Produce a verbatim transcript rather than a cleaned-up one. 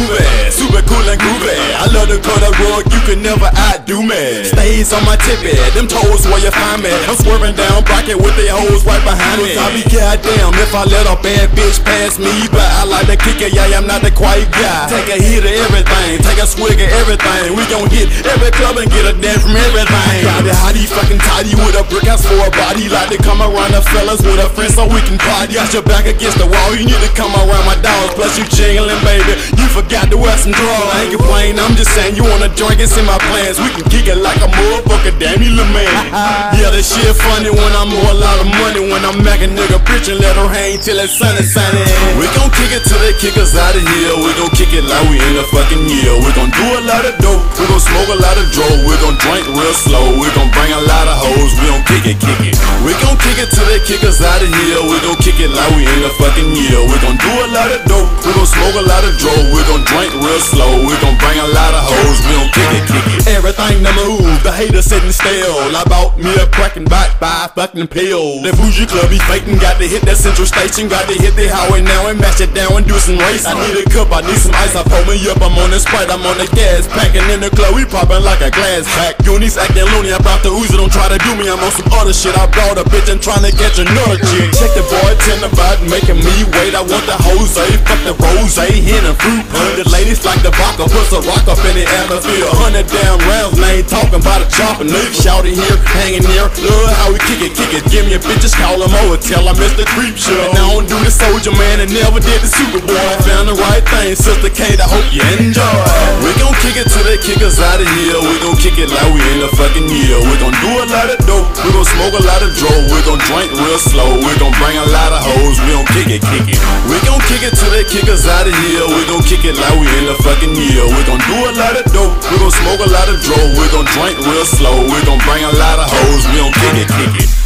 movie, super cool and groovy. I love to cut a rug, you can never outdo me. Stays on my tippy, them toes where you find me. I'm swerving down bracket with the hoes right behind me. I be goddamn if I let a bad bitch pass me, but I like to kick it, yeah, I'm not the quiet guy. Take a hit of everything, take a swig of everything. We gon' hit every club and get a dance from everything. Got it hottie, fucking tidy with a brick house for a body. Like to come around the fellas with a friend so we can party. Got your back against the wall, you need to come around my dogs. Plus you jingling, baby, you forgot to wear some drugs. I ain't complaining, I'm just saying you wanna drink and see my plans. We can kick it like a motherfucker, damn you, little man. Yeah, that shit funny when I'm more a lot of money. When I'm making nigga bitch and let her hang till it's sunny, sunny. We gon' kick it till they kick us out of here. We gon' kick it like we in a fucking year. We gon' do a lot of dope, we gon' smoke a lot of dro. We gon' drink real slow, we gon' bring a lot of hoes. We gon' kick it, kick it. We gon' kick it till they kick us out of here. We gon' kick it like we in a fucking year. We gon' do a lot of dope, we gon' smoke a lot of dro. We gon' drink real slow, we gon' bring a lot of hoes. We gon' kick it, kick it. Everything to move, the haters sitting still. I bought me a crack and bite five fucking pills. That bougie club be faking, got to hit that central station. Got to hit the highway now and mash it down and do some race. I need a cup, I need some ice, I pull me up. I'm on the Sprite, I'm on the gas. Packing in the club, we popping like a glass pack. Goonies acting loony, I brought the Uzi, don't try to do me. I'm on some other shit, I brought a bitch and trying to catch another chick. Check the bartender about making me wait. I want the Jose, fuck the rose, hen and fruit punch. The ladies like the vodka, puts a rock up in the atmosphere. A hundred damn rounds, and I ain't talking about a chopping. Nigga shouting here, hanging here. Love how we kick it, kick it. Give me a bitches, call them over, tell I'm Mister Creep Show. And I don't do the soldier man and never did the Super Boy. Found the right thing, Sister Kate, I hope you enjoy. We gon' kick it till they kick us out of here. We gon' kick it like we in a fucking year. We gon' do a lot of dope, we gon' smoke a lot of dro. We gon' drink real slow, we gon' bring a lot of hoes. We gon' kick it, kick it. We gon' kick it till they kick us out of here. We gon' kick it like we in a fucking year. We gon' do a lot of dope, we gon' smoke a lot of dro. We gon' drink real slow, we gon' bring a lot of hoes. We gon' kick it, kick it.